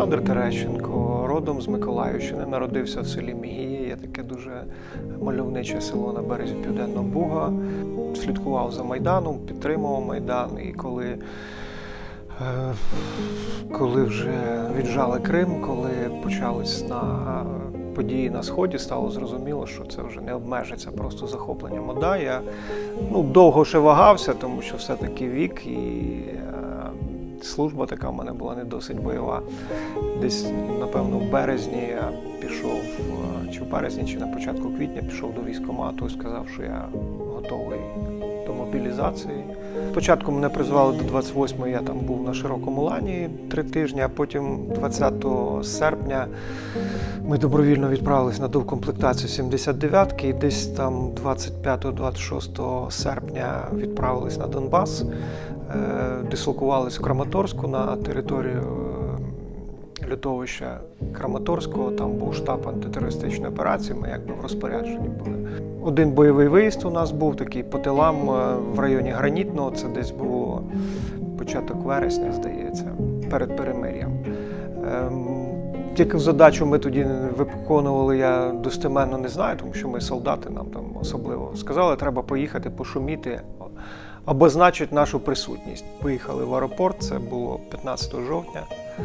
Олександр Терещенко, родом з Миколаївщини, народився в селі Мігії, є таке дуже мальовниче село на березі Південного Буга. Слідкував за Майданом, підтримував Майдан, і коли вже віджали Крим, коли почались події на Сході, стало зрозуміло, що це вже не обмежиться просто захопленням ОДА. Я довго ще вагався, тому що все-таки вік і служба така в мене була не досить бойова. Десь, напевно, в березні я пішов, чи в березні, чи на початку квітня пішов до військкомату і сказав, що я готовий до мобілізації. Спочатку мене призвали до 28-го, я там був на Широкому Лані 3 тижні, а потім 20 серпня ми добровільно відправились на довкомплектацію 79-ки і десь там 25-26 серпня відправились на Донбас, дислокувались в Краматорську на територію литовища Краматорського, там був штаб антитерористичної операції, ми якби в розпорядженні були. Один бойовий виїзд у нас був такий по тилам в районі Гранітного, це десь було початок вересня, здається, перед перемир'ям. Яку задачу ми тоді виконували, я достеменно не знаю, тому що ми солдати, нам там особливо сказали, треба поїхати пошуміти, обозначити нашу присутність. Поїхали в аеропорт, це було 15 жовтня.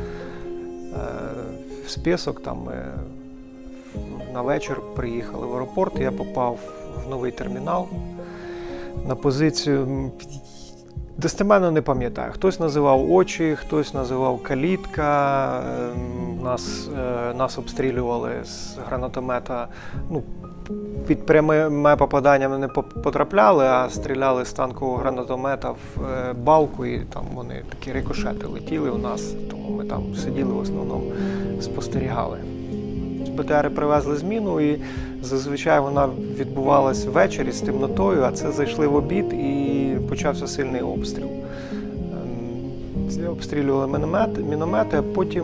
В Спєсок, там ми на вечір приїхали в аеропорт, я попав в новий термінал на позицію, достеменно не пам'ятаю, хтось називав очі, хтось називав калітка, нас обстрілювали з гранатомета, під пряме попадання ми не потрапляли, а стріляли з танкового гранатомета в балку, і там вони такі рикошети летіли у нас, тому ми там сиділи в основному, спостерігали. БТРи привезли зміну, і зазвичай вона відбувалась ввечері з темнотою, а це зайшли в обід і почався сильний обстріл. Обстрілювали міномети, а потім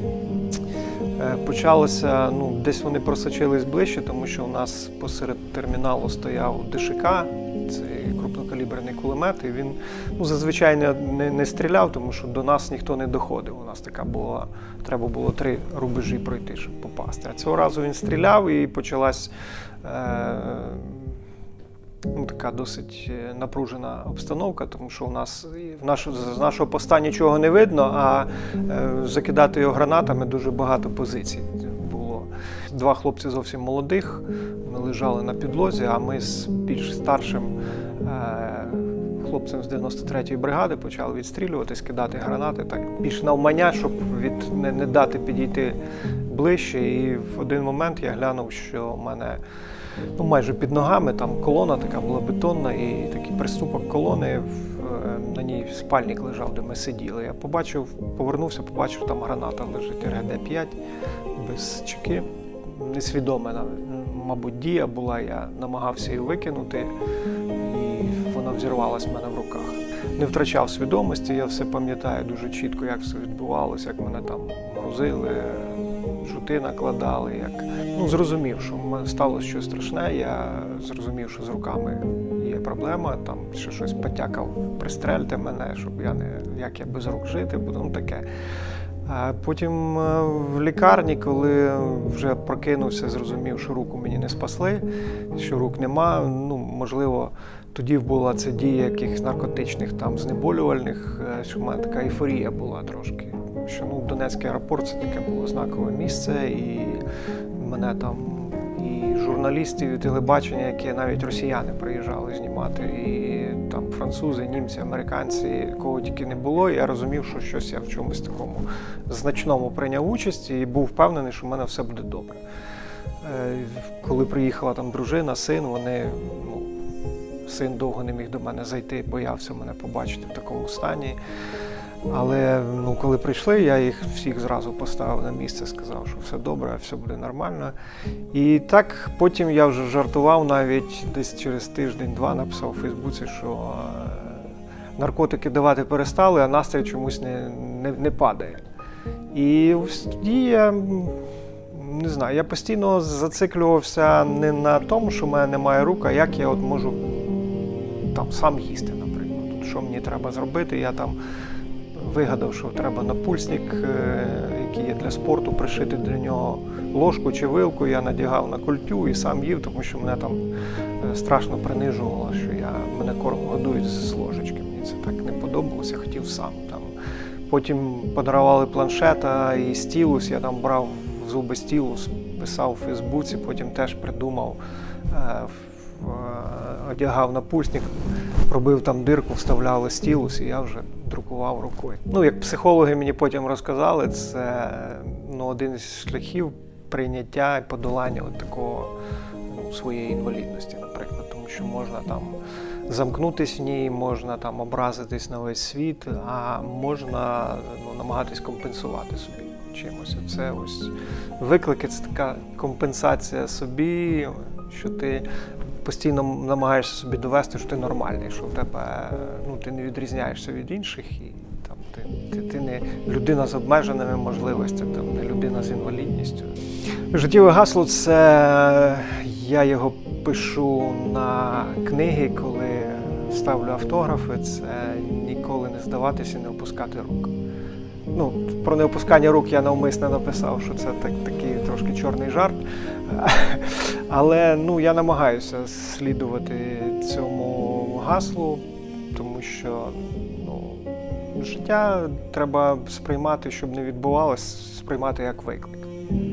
почалося, десь вони просочились ближче, тому що у нас посеред терміналу стояв ДШК, це крупнокаліберний кулемет, і він зазвичай не стріляв, тому що до нас ніхто не доходив. У нас така була, треба було 3 рубежі пройти, щоб попасти. А цього разу він стріляв, і почалась така досить напружена обстановка, тому що з нашого поста нічого не видно, а закидати його гранатами дуже багато позицій було. 2 хлопці зовсім молодих, ми лежали на підлозі, а ми з більш старшим хлопцем з 93-ї бригади почали відстрілювати, скидати гранати, так більш навмання, щоб не дати підійти ближче. І в один момент я глянув, що в мене майже під ногами, там колона така була бетонна, і такий приступок колони, на ній спальник лежав, де ми сиділи. Я повернувся, побачив, там граната лежить РГД-5, без чеки. Несвідома, мабуть, дія була, я намагався її викинути, і вона взірвалась в мене в руках. Не втрачав свідомості, я все пам'ятаю дуже чітко, як все відбувалося, як мене там грузили, жути накладали, зрозумів, що сталося щось страшне, я зрозумів, що з руками є проблема, там ще щось потякав, пристрельте мене, щоб як я без рук жити, таке. А потім в лікарні, коли вже прокинувся, зрозумів, що руку мені не спасли, що рук нема, можливо, тоді була це дія якихось наркотичних знеболювальних, що в мене така ейфорія була трошки. Що Донецький аеропорт – це таке було знакове місце, і мене там і журналістів, і телебачення, які навіть росіяни приїжджали знімати, і там французи, німці, американці, кого тільки не було. І я розумів, що щось я в чомусь такому значному прийняв участь і був впевнений, що в мене все буде добре. Коли приїхала там дружина, син, син довго не міг до мене зайти, боявся мене побачити в такому стані. Але коли прийшли, я їх всіх зразу поставив на місце, сказав, що все добре, все буде нормально. І так потім я вже жартував, навіть десь через тиждень-два написав у Фейсбуці, що наркотики давати перестали, а настрій чомусь не падає. І тоді я не знаю, я постійно зациклювався не на тому, що в мене немає рук, а як я можу сам їсти, наприклад. Що мені треба зробити, я вигадав, що треба напульсник які є для спорту, пришити до нього ложку чи вилку, я надягав на культю і сам їв, тому що мене там страшно принижувало, що мене кормом годують з ложечки. Мені це так не подобалося, я хотів сам. Там. Потім подарували планшета і стілус, я там брав в зуби стілус, писав у Фейсбуці, потім теж придумав, одягав напульсник, пробив там дирку, вставляли стілус, і я вже друкував рукою. Ну, як психологи мені потім розказали, це один із шляхів прийняття і подолання такого своєї інвалідності, наприклад, тому що можна там замкнутись в ній, можна там образитись на весь світ, а можна намагатись компенсувати собі чимось. Це ось виклики, це така компенсація собі, що ти постійно намагаєшся собі довести, що ти нормальний, що в тебе, ти не відрізняєшся від інших, і там, ти не людина з обмеженими можливостями, там, не людина з інвалідністю. Життєве гасло – це я його пишу на книги, коли ставлю автографи, це ніколи не здаватися і не опускати рук. Про неопускання рук я навмисно написав, що це такий трошки чорний жарт. Але я намагаюся слідувати цьому гаслу, тому що життя треба сприймати, щоб не відбувалося, сприймати як виклик.